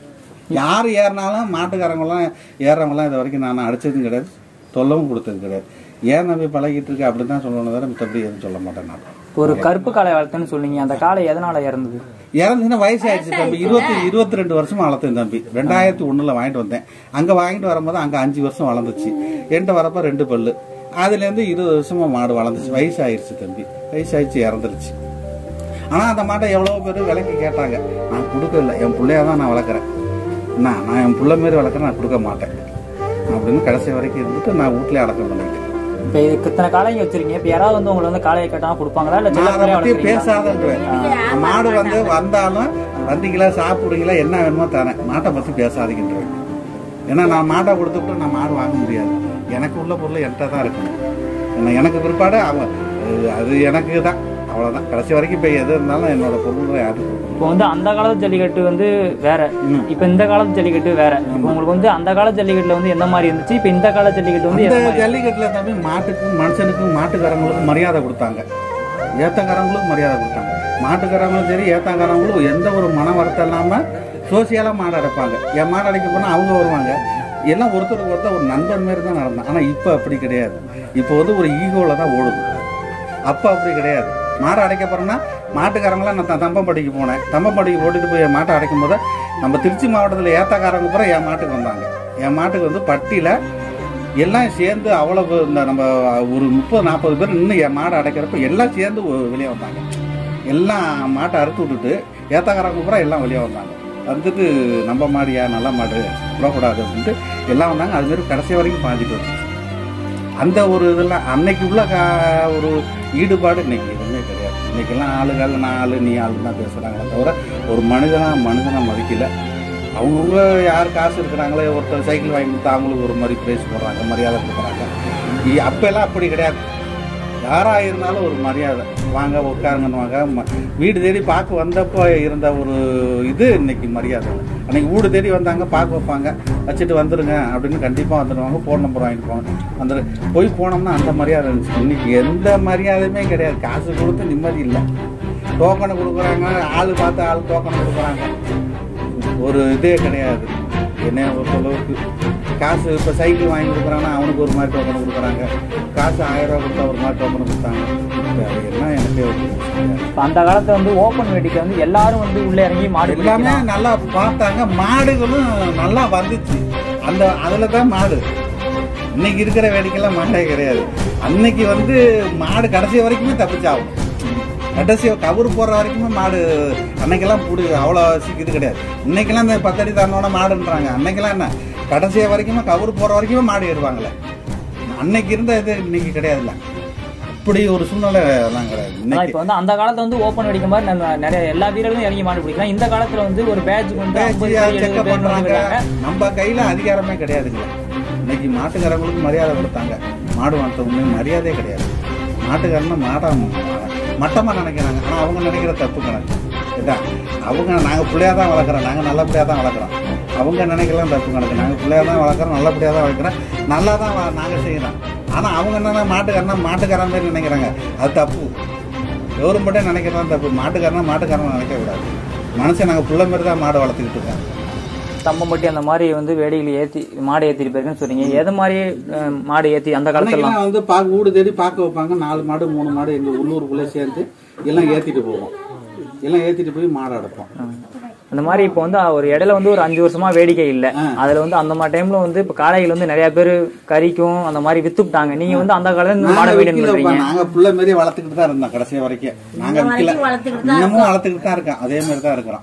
யார் ஏறினாலும் மாட்டுக்காரங்களாம் ஏறவங்களாம் இது வரைக்கும் நான் அடிச்சதும் கிடையாது, தொல்லவும் கொடுத்தது கிடையாது. ஏன் நம்பி பழகிட்டு இருக்கு அப்படின்னு தான் சொல்லணும், தவிர மற்றபடி எதுவும் சொல்ல மாட்டேன். நான்
ஒரு கருப்பு காளை வளர்த்தேன்னு சொன்னீங்க, அந்த காளை எதனால இறந்தது?
இறந்துச்சுன்னா வயசு ஆயிடுச்சு தம்பி. இருபத்தி இருபத்தி ரெண்டு வருஷமா வளர்த்தேன் தம்பி. ரெண்டாயிரத்தி ஒண்ணுல வாங்கிட்டு வந்தேன். அங்க வாங்கிட்டு வரும்போது அங்க அஞ்சு வருஷம் வளர்ந்துச்சு. என்கிட்ட வரப்ப ரெண்டு பல்லு. அதுல இருந்து இருபது வருஷமா மாடு வளர்ந்துச்சு. வயசு ஆயிடுச்சு தம்பி. வயசு ஆயிடுச்சு, இறந்துருச்சு. ஆனா அந்த மாட்டை எவ்வளவு பேர் விலைக்கு கேட்டாங்க. நான் கொடுக்கல. என் பிள்ளையாதான் நான் வளர்க்குறேன். நான் நான் என் பிள்ளை மாரி வளர்க்குறேன், நான் கொடுக்க மாட்டேன் அப்படின்னு கடைசி வரைக்கும் இருந்துட்டு நான் வீட்லயே அடக்கம் பண்ணிட்டேன்.
இப்ப இதுக்கு இத்தனை காளைங்க வச்சிருக்கீங்க. இப்ப யாராவது வந்து உங்களை வந்து காளையை கட்டாம கொடுப்பாங்களா? இல்ல
பேசாதன்றேன். மாடு வந்து வந்தாலும் வந்தீங்களா, சாப்பிடுறீங்களா, என்ன வேணுமோ தரேன். மாட்டை பத்தி பேசாதீங்கன்றேன். ஏன்னா நான் மாட்டை கொடுத்துட்டு நான் மாடு வாங்க முடியாது. எனக்கு உள்ள பொருள் என்கிட்ட தான் இருக்கணும். ஏன்னா எனக்கு பிற்பாடு அவன் அது எனக்கு தான், அவ்வளவுதான். கடைசி வரைக்கும் இப்ப எது இருந்தாலும் என்னோட பொருள் யாரும்.
இப்போ வந்து அந்த காலத்து ஜல்லிக்கட்டு வந்து வேற, இப்ப இந்த காலத்து ஜல்லிக்கட்டு வேற. இப்போ உங்களுக்கு வந்து அந்த கால ஜல்லிக்கட்டுல வந்து எந்த மாதிரி இருந்துச்சு, இப்ப இந்த கால ஜல்லிக்கட்டு வந்து
ஜல்லிக்கட்டுல தம்பி மாட்டுக்கும் மனுஷனுக்கும் மாட்டுக்காரங்களுக்கும் மரியாதை கொடுத்தாங்க, ஏத்தக்காரங்களுக்கும் மரியாதை கொடுத்தாங்க. மாட்டுக்காரங்களும் சரி ஏத்தாக்காரங்களும் எந்த ஒரு மன வருத்தம் இல்லாம சோசியலா மாடு அடைப்பாங்க. என் மாடு அடைக்க போனா அவங்க வருவாங்க. எல்லாம் ஒருத்தருக்கு ஒருத்தர் ஒரு நண்பன் மாதிரி தான் நடந்தேன். ஆனா இப்ப அப்படி கிடையாது. இப்போ வந்து ஒரு ஈகோல தான் ஓடுது. அப்ப அப்படி கிடையாது. மாடு அடைக்க போறேன்னா மாட்டுக்காரங்களாம் நான் தம்பம்பட்டிக்கு போனேன். தம்பம்பட்டிக்கு ஓட்டிட்டு போய் என் மாட்டை அடைக்கும் போது நம்ம திருச்சி மாவட்டத்தில் ஏத்தாக்காரங்க பூரா என் மாட்டுக்கு வந்தாங்க. என் மாட்டுக்கு வந்து பட்டியில எல்லாம் சேர்ந்து அவ்வளவு இந்த நம்ம ஒரு முப்பது நாற்பது பேர் இன்னும் என் மாடை அடைக்கிறப்ப எல்லாம் சேர்ந்து வெளியே வந்தாங்க. எல்லாம் மாட்டை அறுத்து விட்டுட்டு ஏத்தாக்காரங்க பூரா எல்லாம் வெளியே வந்தாங்க. வந்துட்டு நம்ம மாடியா நல்ல மாடு விடக்கூடாது அப்படின்ட்டு எல்லாம் வந்தாங்க. அதுமாரி கடைசி வரைக்கும் பாஞ்சிட்டு வந்துச்சு. அந்த ஒரு இதெல்லாம் அன்னைக்கு உள்ள ஒரு ஈடுபாடு இன்னைக்கு எதுவுமே கிடையாது. இன்னைக்கெல்லாம் ஆளுகள் நான் ஆளு நீ ஆளுன்னு தான் பேசுறாங்களே தவிர ஒரு மனிதனா மனிதனா மதிக்கல. அவங்கவுங்க யார் காசு இருக்கிறாங்களோ ஒருத்தர் சைக்கிள் வாங்கி கொடுத்தா அவங்களுக்கு ஒரு மாதிரி பிரைஸ் போடுறாங்க, மரியாதை கொடுக்குறாங்க. அப்பெல்லாம் அப்படி கிடையாது. யாரா இருந்தாலும் ஒரு மரியாதை, வாங்க உட்காருங்கன்னு வாங்க. வீடு தேடி பார்க்க வந்தப்போ இருந்த ஒரு இது இன்னைக்கு மரியாதை. அன்னைக்கு வீடு தேடி வந்தாங்க, பார்க்க வைப்பாங்க, வச்சுட்டு வந்துருங்க அப்படின்னு கண்டிப்பாக வந்துடுவாங்க. ஃபோன் நம்பர் வாங்கிட்டு போவாங்க, வந்துடு போய் போனோம்னா அந்த மரியாதை இருந்துச்சு. இன்னைக்கு எந்த மரியாதையுமே கிடையாது. காசு கொடுத்து நிம்மதி இல்லை. டோக்கனை கொடுக்குறாங்க, ஆள் பார்த்து ஆள் டோக்கனை கொடுக்குறாங்க. ஒரு இதே கிடையாது. என்ன பொறுத்தளவுக்கு காசு இப்போ சைக்கிள் வாங்கி கொடுக்குறாங்கன்னா அவனுக்கு ஒரு மாதிரி டோக்கனை கொடுக்குறாங்க. காசு ஆயிரம் ரூபா கொடுத்தா ஒரு மாதிரி டோக்கனை கொடுத்தாங்க. என்ன எனக்கு
அந்த காலத்துல வந்து ஓப்பன் வேடிக்கை வந்து எல்லாரும் வந்து உள்ள இறங்கி மாடு
எல்லாமே நல்லா பார்த்தாங்க. மாடுகளும் நல்லா வந்துச்சு. அந்த அதுல தான் மாடு. இன்னைக்கு இருக்கிற வேடிக்கைலாம் மாடே கிடையாது. அன்னைக்கு வந்து மாடு கடைசி வரைக்குமே தப்பிச்சாகும். கடைசி கவுரு போற வரைக்குமே மாடு அன்னைக்கெல்லாம் பிடி அவ்வளோ இது கிடையாது. இன்னைக்கெல்லாம் இந்த பத்தடி தரனோட மாடுன்றாங்க. அன்னைக்கெல்லாம் என்ன கடைசி வரைக்குமே கவுரு போற வரைக்குமே மாடு ஏறுவாங்களே. அன்னைக்கு இருந்த இது இன்னைக்கு கிடையாதுல்ல. இப்படி ஒரு சூழ்நிலை எல்லாம் கிடையாது.
இப்போ வந்து அந்த காலத்துல வந்து ஓப்பன் வெடிக்க மாதிரி நிறைய எல்லா வீரர்களும் இறங்கி மாடு பிடிக்கலாம். இந்த காலத்துல வந்து ஒரு பேட்ச் பண்றாங்க.
நம்ம கையில அதிகாரமே கிடையாதுங்க. இன்னைக்கு மாட்டுக்காரங்களுக்கு மரியாதை கொடுத்தாங்க. மாடு வளர்த்தவங்க மரியாதையே கிடையாது. மாட்டுக்காரன்னா மாடா மட்டமா நினைக்கிறாங்க. ஆனா அவங்க நினைக்கிற தப்பு கணக்கு. இதான் அவங்க நாங்க பிள்ளையா தான் வளர்க்குறோம், நாங்க நல்லபடியா தான் வளர்க்குறோம். அவங்க நினைக்கலாம் தப்பு கணக்கு. நாங்க பிள்ளையா தான் வளர்க்குறோம், நல்லபடியா தான் வளர்க்குறோம், நல்லா தான் நாங்க செய்யறோம். ஆனா அவங்க என்னன்னா மாட்டுக்காரனா மாட்டுக்காரன் மாதிரி நினைக்கிறாங்க. அது தப்பு. கவர்மெண்ட்டே நினைக்கிறதான் தப்பு. மாட்டுக்காரனா மாட்டுக்காரன் நினைக்க கூடாது. மனுஷன் நாங்க பிள்ளை மாதிரி தான் மாடு வளர்த்துக்கிட்டு இருக்காங்க.
தம்பம்பட்டி அந்த மாதிரி வந்து வேடிகளை ஏற்றி மாடு ஏற்றிட்டு போயிருக்குன்னு சொன்னீங்க. எது மாதிரி மாடு ஏற்றி அந்த காலத்துல
வந்து பார்க்க வீடு தேடி பார்க்க வைப்பாங்க. நாலு மாடு மூணு மாடு எங்க உள்ளூருக்குள்ளே சேர்ந்து எல்லாம் ஏற்றிட்டு போவோம். எல்லாம் ஏற்றிட்டு போய் மாடு அடைப்போம்.
அந்த மாதிரி இப்போ வந்து ஒரு இடையில வந்து ஒரு அஞ்சு வருஷமா வேடிக்கை இல்லை. அதுல வந்து அந்த மாதிரி டைம்ல வந்து இப்ப காளைகள் வந்து நிறைய பேர் கறிக்கும் அந்த மாதிரி வித்துட்டாங்க. நீங்க வந்து அந்த காலத்துல மாடை வேடிக்கை
நாங்க பிள்ளை மாரி வளர்த்துக்கிட்டு தான் இருந்தோம் கடைசி வரைக்கும். நாங்க விற்கல, இன்னமும் வளர்த்துக்கிட்டு தான் இருக்கோம். அதே மாதிரி தான் இருக்கிறோம்.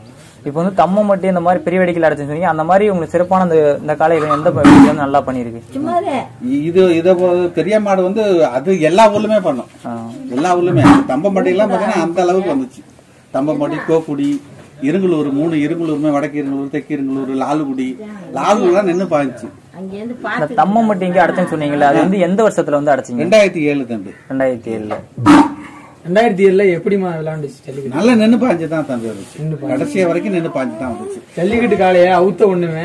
இப்போ வந்து தம்மம் மட்டும் இந்த மாதிரி பெரிய வெடிக்கல அடைச்சு சொன்னீங்க, அந்த மாதிரி உங்களுக்கு சிறப்பான அந்த இந்த காளைகள் எந்த வெடிக்கல நல்லா பண்ணிருக்கு?
இது இத பெரிய மாடு வந்து அது எல்லா ஊர்லயுமே பண்ணும், எல்லா ஊர்லயுமே. தம்பம்பட்டி எல்லாம் பாத்தீங்கன்னா அந்த அளவுக்கு வந்துச்சு. தம்பம்பட்டி, கோக்குடி, இருங்கலூர், மூணு இருங்கலூருமே, வடக்கு இருங்கலூர், தெற்கு இருங்கலூர், லாலுகுடி, லாலுகுடிலாம் நின்று பாய்ச்சு.
தம்மம் மட்டும் இங்க அடைச்சுன்னு சொன்னீங்கல்ல, அது வந்து எந்த வருஷத்துல வந்து அடைச்சிங்க?
ரெண்டாயிரத்தி ஏழு தம்பி.
ரெண்டாயிரத்தி ஏழுல
ரெண்டாயிரத்தி ஏழுல எப்படிமா விளையாண்டுச்சு ஜல்லிக்கட்டு?
நல்ல நின்று பாஞ்சுதான் தம்பி வந்துச்சு, கடைசியா வரைக்கும் நின்று பாஞ்சுதான் வந்துச்சு.
ஜல்லிக்கட்டு காளைய அவுத்த ஒண்ணுமே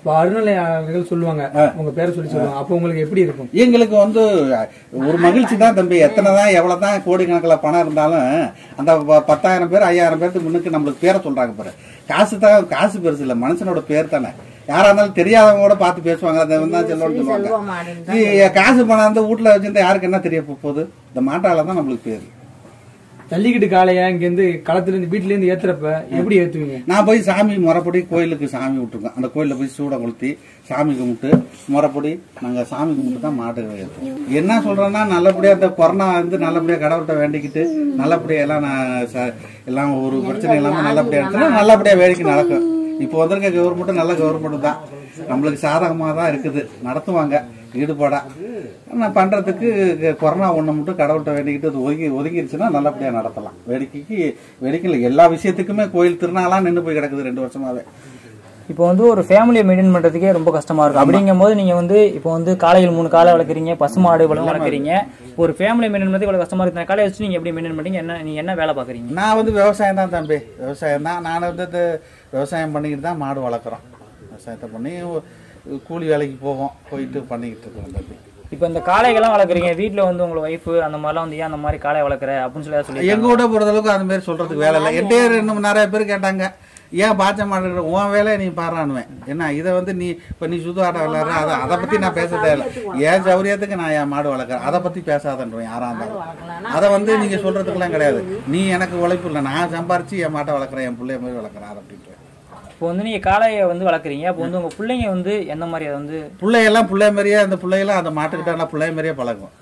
அருணலை சொல்லுவாங்க, உங்க பேரை சொல்லி சொல்லுவாங்க. அப்ப உங்களுக்கு எப்படி இருக்கும்?
எங்களுக்கு வந்து ஒரு மகிழ்ச்சி தான் தம்பி. எத்தனைதான் எவ்வளவுதான் கோடிக்கணக்கில் பணம் இருந்தாலும் அந்த பத்தாயிரம் பேர் ஐயாயிரம் பேருக்கு முன்னுக்கு நம்மளுக்கு பேரை சொல்றாங்க பாரு. காசு தான், காசு பெருசு இல்ல, மனுஷனோட பேர் தானே. யாரா இருந்தாலும் தெரியாதவங்க கூட பார்த்து பேசுவாங்க, அதை தான் செல்வம்னு சொல்லுவாங்க. காசு பணம் வந்து வீட்டுல வச்சிருந்தா யாருக்கு என்ன தெரிய போகுது? இந்த மாட்டால தான் நம்மளுக்கு பேரு.
ஜல்லிக்கட்டு காளையா இங்க இருந்து களத்துல இருந்து வீட்டுல இருந்து ஏத்துறப்ப எப்படி ஏத்துவீங்க?
நான் போய் சாமி முறைப்படி கோயிலுக்கு சாமி விட்டுருக்கோம். அந்த கோயில போய் சூட கொளுத்தி சாமி கும்பிட்டு முறைப்படி நாங்க சாமி கும்பிட்டு தான் மாட்டு ஏற்றுவோம். என்ன சொல்றேன்னா, நல்லபடியா அந்த கொரோனா வந்து நல்லபடியா கடவுள்கிட்ட வேண்டிக்கிட்டு நல்லபடியா எல்லாம் நான் எல்லாம் ஒரு பிரச்சனை இல்லாம நல்லபடியா எடுத்துனா நல்லபடியா வேடிக்கை நடக்கும். இப்போ வந்திருக்க கவர்மெண்ட் நல்ல கவர்மெண்ட் தான், நம்மளுக்கு சாதகமாக தான் இருக்குது, நடத்துவாங்க ஈடுபாடா. நான் பண்றதுக்கு கொரோனா ஒண்ணு மட்டும் கடவுள்கிட்ட வேண்டிக்கிட்டு ஒதுங்கி ஒதுங்கிருச்சுன்னா நல்லபடியா நடத்தலாம். வேடிக்கைக்கு வேடிக்கையில் எல்லா விஷயத்துக்குமே கோயில் திருநாளாம் நின்று போய் கிடக்குது ரெண்டு வருஷமாவே.
இப்போ வந்து ஒரு ஃபேமிலியை மெயின்டைன் பண்றதுக்கே ரொம்ப கஷ்டமா இருக்கும். அப்படிங்கும் போது நீங்க வந்து இப்போ வந்து காலையில் மூணு காலை வளர்க்குறீங்க, பசுமாடு இவ்வளவு வளர்க்குறீங்க, ஒரு ஃபேமிலி மெயின்டைன் பண்றது இவ்வளவு கஷ்டமா இருக்கு. காலையை வச்சு நீங்க எப்படி மெயின்டைன் பண்ணீங்க? என்ன நீங்க என்ன வேலை பாக்குறீங்க?
நான் வந்து விவசாயம் தான் தம்பி, விவசாயம் தான். நான் வந்து விவசாயம் பண்ணிக்கிட்டு தான் மாடு வளர்க்குறோம். விவசாயத்தை பண்ணி கூலி வேலைக்கு போவோம், போயிட்டு பண்ணிக்கிட்டு இருக்கோம் தம்பி.
இப்போ இந்த காளைகள்லாம் வளர்க்குறீங்க, வீட்டில் வந்து உங்களை ஒய்ஃபு அந்த மாதிரிலாம் வந்து ஏன் அந்த மாதிரி காளை வளர்க்குற அப்படின்னு சொல்லி சொல்லி
எங்க கூட பொறுத்தளவுக்கு அந்த மாதிரி சொல்றதுக்கு வேலை இல்லை. என்கிட்ட இன்னும் நிறைய பேர் கேட்டாங்க, ஏன் பாச்ச மாடு உன் வேலையை நீ பாரானுவேன் என்ன, இதை வந்து நீ இப்போ நீ சுது ஆட்டம் விளையாடுற, அதை அதை பற்றி நான் பேச தேவையில்லை. என் சௌரியத்துக்கு நான் என் மாடு வளர்க்குறேன், அதை பற்றி பேசாதன்றேன் யாராக இருந்தாலும். அதை வந்து நீங்கள் சொல்கிறதுக்கெல்லாம் கிடையாது. நீ எனக்கு உழைப்பு இல்லை, நான் சம்பாரிச்சு என் மாட்டை வளர்க்குறேன், என் பிள்ளைய மாதிரி வளர்க்குறேன் அப்படின்ட்டு.
இப்போ வந்து நீங்கள் காளையை வந்து வளர்க்குறீங்க, அப்போ வந்து உங்கள் பிள்ளைங்க வந்து எந்த மாதிரி அதை வந்து
பிள்ளையெல்லாம் பிள்ளைய மாதிரியே அந்த பிள்ளையெல்லாம் அந்த மாட்டுக்கிட்ட பிள்ளைய மாதிரியே பழகும்.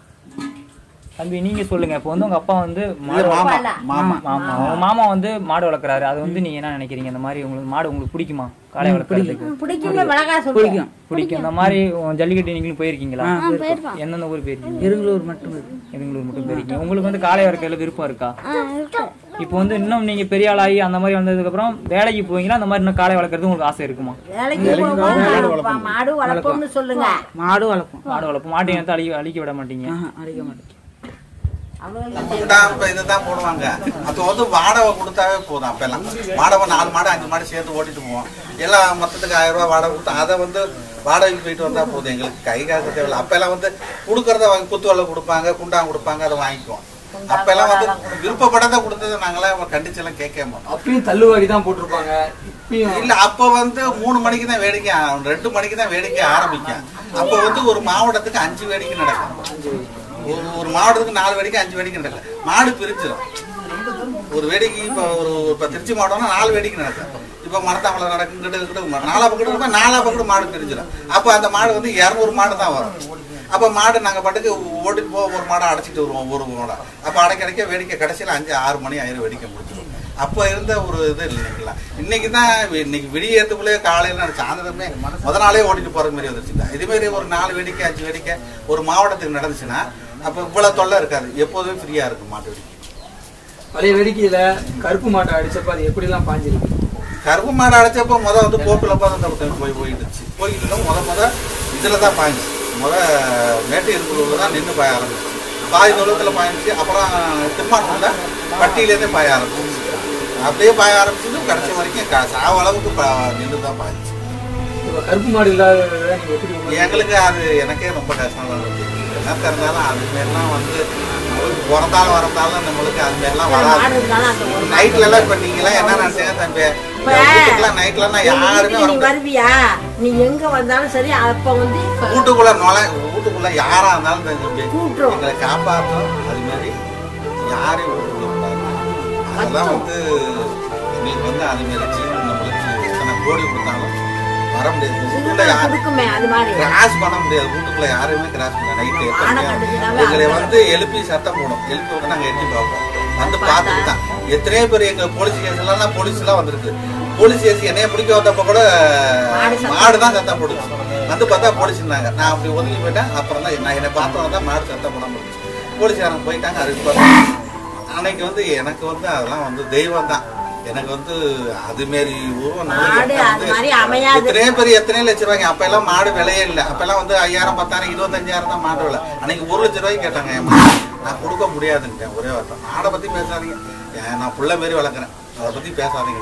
தம்பி நீங்க சொல்லுங்க, இப்போ வந்து உங்க அப்பா வந்து
மாமா மாமா
மாமா உங்க மாமா வந்து மாடு வளர்க்குறாரு, அது வந்து நீங்க என்ன நினைக்கிறீங்க? இந்த மாதிரி உங்களுக்கு மாடு உங்களுக்கு பிடிக்குமா? காளை வளர்க்குறதுக்கு பிடிக்கும் பிடிக்கும் இந்த மாதிரி ஜல்லிக்கட்டு நீங்களும் போயிருக்கீங்களா? எந்தெந்த ஊர் போயிருக்கீங்க?
இருங்கலூர் மட்டும்
இருங்கலூர் மட்டும் போயிருக்கீங்க. உங்களுக்கு வந்து காளை வளர்க்கறதுல விருப்பம் இருக்கா? இப்போ வந்து இன்னும் நீங்க பெரிய ஆளாகி அந்த மாதிரி வந்ததுக்கு அப்புறம் வேலைக்கு போவீங்களா? அந்த மாதிரி இன்னும் காளை வளர்க்கறது உங்களுக்கு ஆசை இருக்குமா?
மாடு வளர்ப்போம்னு சொல்லுங்க. மாடு வளர்ப்போம்
மாடு வளர்ப்போம் மாட்டை எடுத்து அழிக்க அழிக்க விட மாட்டீங்க?
அழிக்க மாட்டேன்.
இதுதான் போடுவாங்க. அப்போ வந்து வாடகை கொடுத்தாவே போதும். அப்ப எல்லாம் வாடகை நாலு மாடு அஞ்சு மாடு சேர்த்து ஓட்டிட்டு போவோம். எல்லாம் மொத்தத்துக்கு ஆயிரம் ரூபாய் வாடகை கொடுத்தா அதை வந்து வாடகைக்கு போயிட்டு வந்தா போதும், எங்களுக்கு கை காசு தேவையில்லை. அப்ப எல்லாம் வந்து கொடுக்கறத வாங்கி குத்து வலை கொடுப்பாங்க, குண்டாங்க கொடுப்பாங்க, அதை வாங்கிக்குவோம். அப்ப எல்லாம் வந்து விருப்பப்படாத கொடுத்தது நாங்களாம் கண்டிச்சு எல்லாம் கேட்க மாட்டோம்.
அப்பயும் தள்ளுவாடி தான் போட்டிருப்பாங்க.
இல்ல அப்ப வந்து மூணு மணிக்கு தான் வேடிக்கை, ரெண்டு மணிக்கு தான் வேடிக்கை ஆரம்பிக்கும். அப்ப வந்து ஒரு மாவட்டத்துக்கு அஞ்சு வேடிக்கை நடக்கும். ஒரு மாவட்டத்துக்கு நாலு வேடிக்கை அஞ்சு வேடிக்கை நடக்கும். மாடு பிரிச்சிடும். ஒரு வேடிக்கை இப்ப ஒரு இப்ப திருச்சி மாவட்டம்னா நாலு வேடிக்கை நடக்கும். இப்ப மரத்தாமலை நடக்கும், கிட்ட கிட்ட நாலா பக்கத்து இருப்பா, நாலா பக்கத்து மாடு பிரிஞ்சிடும். அப்ப அந்த மாடு வந்து இருநூறு மாடு தான் வரும். அப்ப மாடு நாங்க பாட்டுக்கு ஓட்டிட்டு போவோம், ஒரு மாடை அடைச்சிட்டு வருவோம் ஒரு மாடை. அப்ப அடைக்க அடைக்க வேடிக்கை கடைசியில அஞ்சு ஆறு மணி ஆயிரம் வேடிக்கை முடிச்சிடும். அப்ப இருந்த ஒரு இது இல்லைங்களா. இன்னைக்கு தான் இன்னைக்கு விடியேறதுக்குள்ளே காலையில சாயந்தரமே முத நாளே ஓட்டிட்டு போற மாதிரி வந்துருச்சுதான். இதே மாதிரி ஒரு நாலு வேடிக்கை அஞ்சு வேடிக்கை ஒரு மாவட்டத்துக்கு நடந்துச்சுன்னா அப்ப இவ்வளவு தொல்லை இருக்காது, எப்போதுமே ஃப்ரீயா இருக்கும் மாட்டு வேடிக்கை.
பழைய வேடிக்கையில கருப்பு மாட்டை அடிச்சப்ப அது எப்படி எல்லாம் பாஞ்சிருக்கு?
கருப்பு மாடு அடைச்சப்போ முத வந்து போக்குல பார்த்து போய் போயிடுச்சு. போயிட்டு முத முத இதுலதான் பாய்ஞ்சு முத மேட்டு இருக்கிறவங்க தான் நின்று பாய ஆரம்பிச்சு. பாய் தூரத்துல பாய்ஞ்சிச்சு. அப்புறம் திருமானூர்ல பட்டியிலேருந்தே பாய ஆரம்பிச்சு. அப்படியே பாய ஆரம்பிச்சது கடைசி வரைக்கும் சாவ அளவுக்கு நின்று தான் பாய்ஞ்சிச்சு.
கருப்பு மாடு இல்லாத
எங்களுக்கு அது எனக்கே ரொம்ப கஷ்டம் தான் இருக்கு. என்ன தெரிஞ்சாலும் அது மாரிலாம் வந்து நம்மளுக்கு பிறந்தாலும் வரந்தாலும் நம்மளுக்கு அது மாதிரிலாம் வராது. நைட்ல எல்லாம் இப்ப நீங்க எல்லாம் என்ன நினைச்சீங்க தம்பி, நைட்ல யாருமே
வருவியா? நீ எங்க வந்தாலும் சரி, அப்ப வந்து
வீட்டுக்குள்ள நுழை வீட்டுக்குள்ள யாரா இருந்தாலும் தம்பி எங்களை காப்பாற்றும். அது மாதிரி யாரையும் வீட்டுக்குள்ள கூடாது. அதெல்லாம் வந்து எங்களுக்கு வந்து அது மாதிரி நம்மளுக்கு எத்தனை கோடி கொடுத்தாலும் வர முடியாது. கிராஸ் பண்ண முடியாது. வீட்டுக்குள்ள யாருமே கிராஸ் பண்ண நைட்டு எங்களை வந்து எழுப்பி சத்தம் போடும். எழுப்பி வந்து நாங்க எட்டி பார்ப்போம். வந்து பார்த்துட்டு தான் எத்தனையோ பேர் எங்க போலீஸ் கேஸ் எல்லாம் போலீஸ் எல்லாம் வந்திருக்கு. போலீஸ் கேஸ் என்னைய பிடிக்க வந்தப்ப கூட மாடுதான் சத்தம் போடுச்சு. வந்து பார்த்தா போலீஸ் இருந்தாங்க. நான் அப்படி ஒதுங்கி போயிட்டேன். அப்புறம் தான் நான் என்னை பார்த்தோன்னா தான் மாடு சத்தம் போட முடிச்சு. போலீஸ்காரங்க போயிட்டாங்க. அதுக்கு பார்த்தா அன்னைக்கு வந்து எனக்கு வந்து அதெல்லாம் வந்து தெய்வம் தான். எனக்கு வந்து அது மாரி உருவம் எத்தனையோ பேர் எத்தனையோ லட்சம் ரூபாய்க்கு. அப்ப எல்லாம் மாடு விலையே இல்லை. அப்ப எல்லாம் வந்து ஐயாயிரம் பத்தாயிரம் இருபத்தஞ்சாயிரம் தான் மாடு விலை. அன்னைக்கு ஒரு லட்சம் ரூபாய்க்கு கேட்டாங்க. என் மாடு நான் கொடுக்க முடியாதுன்ட்டேன். ஒரே வார்த்தை, மாடை பத்தி பேசாதீங்க, நான் புள்ள மாரி வளர்க்குறேன், அதை பத்தி பேசாதீங்க.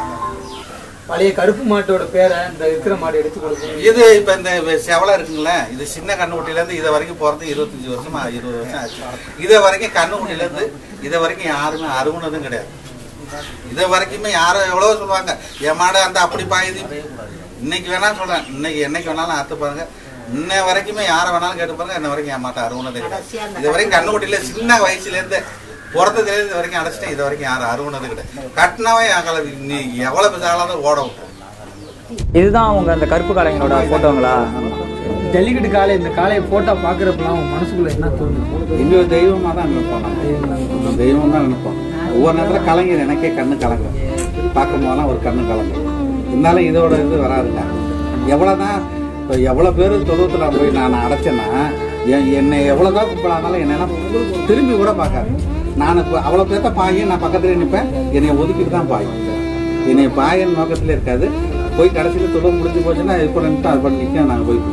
பழைய கருப்பு மாட்டோட பேரை இந்த இருக்கிற மாடு எடுத்து கொடுக்கும்.
இது இப்ப இந்த செவலை இருக்குங்களே, இது சின்ன கண்ணுக்குட்டில இருந்து இதை வரைக்கும் போறது இருபத்தஞ்சு வருஷமா இருபது வருஷம் ஆச்சு. இதை வரைக்கும் கண்ணுக்குட்டில இருந்து இதை வரைக்கும் யாருமே அருகுனதும் கிடையாது. இதை வரைக்குமே யாரும் எவ்வளவோ சொல்லுவாங்க, என் மாடு அந்த அப்படி பாயுது. இன்னைக்கு வேணா சொல்றேன், இன்னைக்கு என்னைக்கு வேணாலும் அறுத்து பாருங்க. இன்ன வரைக்குமே யாரை வேணாலும் கேட்டு பாருங்க, இன்ன வரைக்கும் என் மாட்டை அருகுனதே கிடையாது. இது வரைக்கும் கண்ணுக்குட்டில சின்ன வயசுல இருந்து பிறந்ததுல இது வரைக்கும் அடைச்சிட்டேன். இது வரைக்கும் யாரும் அருகுனது கிடையாது. கட்டினாவே நீ எவ்வளவு பேசாலும் ஓட விட்டுரும்.
இதுதான் அவங்க அந்த கருப்பு காளைங்களோட போட்டோங்களா?
ஜல்லிக்கட்டு காளை, இந்த காளையை போட்டோ பாக்குறப்பெல்லாம் அவங்க மனசுக்குள்ள என்ன தோணும்?
எங்க தெய்வமா தான் நினைப்போம். நம்ம தெய்வம் தான் நினைப்போம். ஒவ்வொரு நேரத்துல கலைஞர் எனக்கே கண்ணு கலங்கும். பார்க்கும் போதெல்லாம் ஒரு கண்ணு கலங்கும். இருந்தாலும் இதோட இது வராதுங்க. எவ்வளவுதான் இப்போ எவ்வளவு பேர் தொழுவத்துல போய் நான் அடைச்சேன்னா என்னை எவ்வளவுதான் கூப்பிடாதாலும் என்னெல்லாம் திரும்பி கூட பார்க்காது. நான் இப்போ அவ்வளோ பேர்த்த பாயும் நான் பக்கத்துல நிற்பேன். என்னை ஒதுக்கிட்டு தான் பாயும். என்னை பாயன் நோக்கத்துல இருக்காது. போய் கடைசியில் தொழில் முடிஞ்சு போச்சுன்னா இப்போ நின்று அது பண்ணி நிற்க நாங்கள் போய்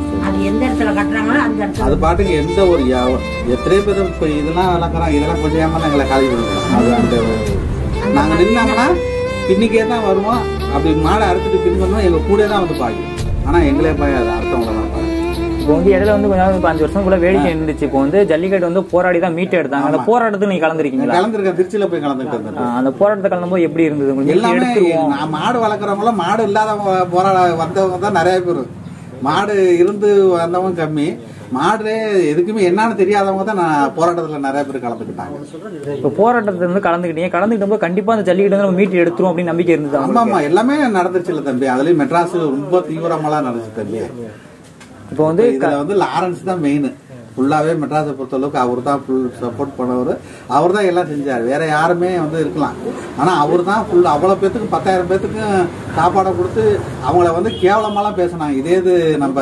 அது பாட்டுக்கு எந்த ஒரு எத்தனையோ பேர் இப்போ இதெல்லாம் வளர்க்குறோம். இதெல்லாம் கொஞ்சம் ஏமா எங்களை காலி பண்ணிக்கிறோம். அது அந்த நாங்கள் நின்னாங்கன்னா பின்னிக்கே தான் வருவோம். அப்படி மாடை அறுத்துட்டு பின் பண்ணுவோம். எங்கள் கூட தான் வந்து பாயும். ஆனால் எங்களே பாயாது, அடுத்தவங்கள தான் பாயும்.
இப்போ வந்து இடையில வந்து கொஞ்சம் அஞ்சு வருஷம் வேடிக்கை இருந்துச்சு. இப்போ வந்து ஜல்லிக்கட்டு வந்து போராடி தான் மீட்டு எடுத்தாங்க. அந்த போராட்டத்துக்கு நீங்க கலந்துருக்கீங்களா?
கலந்துருக்கேன், திருச்சியில போய் கலந்துருக்கேன்.
அந்த போராட்டத்தை கலந்தும்போது எப்படி இருந்தது?
எல்லாமே நான் மாடு வளர்க்குறவங்கள மாடு இல்லாதவங்க போராட வந்தவங்க தான் நிறைய பேர். மாடு இருந்து வந்தவங்க கம்மி. மாடு எதுக்குமே என்னன்னு தெரியாதவங்க தான் நான் போராட்டத்துல நிறைய பேர் கலந்துக்கிட்டாங்க.
இப்போ போராட்டத்துல இருந்து கலந்துக்கிட்டீங்க. கலந்துக்கிட்ட போது கண்டிப்பா அந்த ஜல்லிக்கட்டு நம்ம மீட்டு எடுத்துரும் அப்படின்னு நம்பிக்கை இருந்தது?
ஆமா ஆமா, எல்லாமே நடந்துச்சு இல்ல தம்பி. அதுலயும் மெட்ராஸ் ரொம்ப தீவிரமெல்லாம் நடந்துச்சு தம்பி. இப்போ வந்து இதுல வந்து லாரன்ஸ் தான் மெயின். ஃபுல்லாவே மெட்ராஸை பொறுத்த அளவுக்கு அவர் தான் ஃபுல் சப்போர்ட் பண்ணவர். அவர் தான் எல்லாம் செஞ்சார். வேற யாருமே வந்து இருக்கலாம். ஆனா அவர் தான் ஃபுல் அவ்வளவு பேத்துக்கு பத்தாயிரம் பேத்துக்கு சாப்பாடை கொடுத்து அவங்கள வந்து கேவலமாலாம் பேசினாங்க. இதே இது நம்ம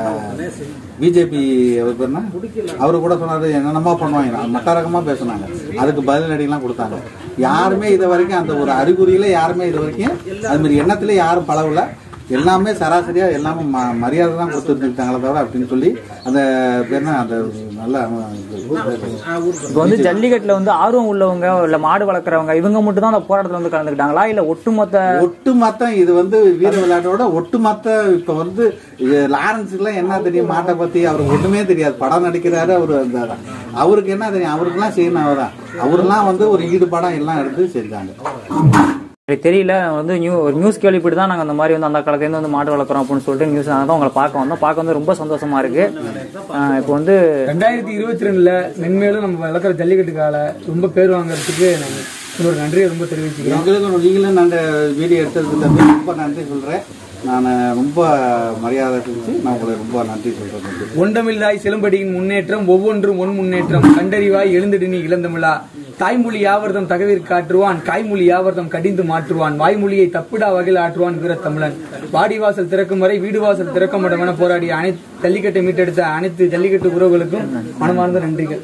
பிஜேபி அவரு கூட சொன்னாரு என்னென்னமா பண்ணுவாங்க, மட்ட ரகமா பேசினாங்க. அதுக்கு பதிலடிலாம் கொடுத்தாங்க. யாருமே இது வரைக்கும் அந்த ஒரு அறிகுறியில யாருமே இது வரைக்கும் அது மாதிரி எண்ணத்துல யாரும் பழகல. எல்லாமே சராசரியா எல்லாமே மரியாதை தான் கொடுத்துருந்துட்டாங்களே தவிர அப்படின்னு சொல்லி அந்த பேர்னா அந்த நல்ல.
இப்போ வந்து ஜல்லிக்கட்டுல வந்து ஆர்வம் உள்ளவங்க இல்ல மாடு வளர்க்குறவங்க இவங்க மட்டும் தான் அந்த போராட்டத்துல வந்து கலந்துக்கிட்டாங்களா இல்ல ஒட்டுமொத்த?
ஒட்டுமொத்த இது வந்து வீர விளையாட்டோட ஒட்டுமொத்த. இப்ப வந்து லாரன்ஸுக்கு எல்லாம் என்ன தெரியும் மாட்டை பத்தி? அவருக்கு ஒண்ணுமே தெரியாது. படம் நடிக்கிறாரு அவரு. அந்த அவருக்கு என்ன தெரியும்? அவருக்கு எல்லாம் செய்யணும். அவர்தான் அவரெல்லாம் வந்து ஒரு ஈடுபாடம் எல்லாம் எடுத்து செஞ்சாங்க.
தெரியல வந்து நியூ ஒரு நியூஸ் கேள்விப்பட்டு தான் நாங்கள் அந்த மாதிரி வந்து அந்த காலத்துலேருந்து வந்து மாடு வளர்க்குறோம் அப்படின்னு சொல்லிட்டு நியூஸ் தான் உங்களை பார்க்க வந்தோம். பார்க்க வந்து ரொம்ப சந்தோஷமா இருக்கு. இப்போ வந்து
ரெண்டாயிரத்தி இருபத்தி ரெண்டுல மென்மேலும் நம்ம வளர்க்குற ஜல்லிக்கட்டு காலை ரொம்ப பேர் வாங்குறதுக்கு ஒரு நன்றியை ரொம்ப தெரிவிச்சுக்கிறேன்.
எங்களுக்கு நீங்களும் நான் வீடியோ எடுத்ததுக்கு தம்பி ரொம்ப நன்றி சொல்றேன். நான் ரொம்ப மரியாதை செஞ்சு நான் உங்களை ரொம்ப நன்றி சொல்றேன்.
ஒன்றமில்லாய் சிலம்படியின் முன்னேற்றம் ஒவ்வொன்றும் ஒன் முன்னேற்றம் கண்டறிவாய் எழுந்திடு நீ இழந்தமிழா தாய்மொழி யாவர்தம் தகவிற்கு காற்றுவான் காய்மொழி யாவர்தம் கடிந்து மாற்றுவான் வாய்மொழியை தப்பிடா வகையில் ஆற்றுவான் வீர தமிழன். வாடிவாசல் திறக்கும் வரை வீடுவாசல் திறக்க மாட்டோம் என போராடிய அனைத்து ஜல்லிக்கட்டை மீட்டெடுத்த அனைத்து ஜல்லிக்கட்டு உறவுகளுக்கும் மனமார்ந்த நன்றிகள்.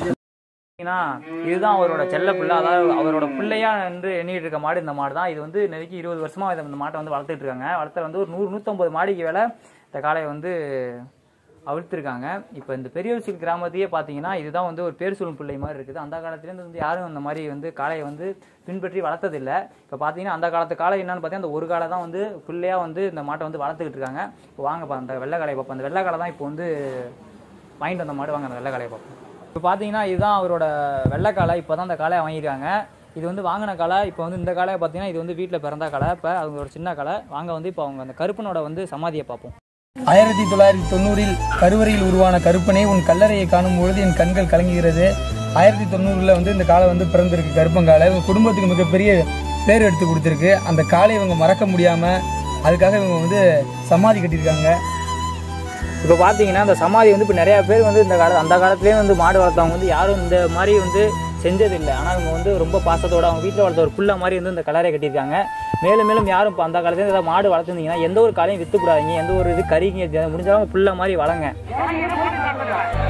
இதுதான் அவரோட செல்ல பிள்ளை. அதாவது அவரோட பிள்ளையா என்று எண்ணிட்டு இருக்க மாடு இந்த மாடு தான். இது வந்து நெருக்கி இருபது வருஷமா இந்த மாட்டை வந்து வளர்த்துட்டு இருக்காங்க. வளர்த்த வந்து ஒரு நூறு நூற்றம்பது மாடிக்கு வேலை இந்த காளையை வந்து அவிழ்த்திருக்காங்க. இப்போ இந்த பெரியவசில் கிராமத்தையே பார்த்தீங்கன்னா இதுதான் வந்து ஒரு பேர் சொல்லும் பிள்ளை மாதிரி இருக்குது. அந்த காலத்துலேருந்து வந்து யாரும் அந்த மாதிரி வந்து காளையை வந்து பின்பற்றி வளர்த்ததில்லை. இப்போ பார்த்தீங்கன்னா அந்த காலத்து காளை என்னன்னு பார்த்தீங்கன்னா அந்த ஒரு காலை தான் வந்து பிள்ளையாக வந்து இந்த மாட்டை வந்து வளர்த்துக்கிட்டு இருக்காங்க. இப்போ வாங்கப்பா அந்த வெள்ளை காளையை பார்ப்போம். அந்த வெள்ளை காலை தான் இப்போ வந்து வாங்கிட்டு வந்த மாடு. வாங்க அந்த வெள்ளை காளையை பார்ப்போம். இப்போ பார்த்தீங்கன்னா இதுதான் அவரோட வெள்ளை காலை. இப்போ தான் அந்த காளையை வாங்கியிருக்காங்க. இது வந்து வாங்கின காலை. இப்போ வந்து இந்த காளையை பார்த்தீங்கன்னா இது வந்து வீட்டில் பிறந்த காலை. இப்போ அவங்களோட சின்ன காலை. வாங்க வந்து இப்போ அவங்க அந்த கருப்பனோட வந்து சமாதியை பார்ப்போம்.
ஆயிரத்தி தொள்ளாயிரத்தி தொண்ணூறில் கருவறையில் உருவான கருப்பனை உன் கல்லறையை காணும் பொழுது என் கண்கள் கலங்குகிறது. ஆயிரத்தி தொண்ணூறுல வந்து இந்த காலை வந்து பிறந்திருக்கு கருப்பங்காலை. இவங்க குடும்பத்துக்கு மிகப்பெரிய பேர் எடுத்து கொடுத்துருக்கு. அந்த காலை இவங்க மறக்க முடியாம அதுக்காக இவங்க வந்து சமாதி கட்டியிருக்காங்க.
இப்போ பார்த்தீங்கன்னா அந்த சமாதி வந்து இப்போ நிறையா பேர் வந்து இந்த கால அந்த காலத்துலேயே வந்து மாடு வளர்த்தவங்க வந்து யாரும் இந்த மாதிரி வந்து செஞ்சதில்லை. ஆனால் இவங்க வந்து ரொம்ப பாசத்தோடு அவங்க வீட்டில் வளர்த்த ஒரு புள்ள மாதிரி வந்து இந்த கலரை கட்டியிருக்காங்க. மேலும் மேலும் யாரும் இப்போ அந்த காலத்துல ஏதாவது மாடு வளர்த்துருந்தீங்கன்னா எந்த ஒரு காலையும் விற்றுக்கூடாதீங்க. எந்த ஒரு இது கறிங்க முடிஞ்சவங்க புள்ள மாதிரி வளங்க.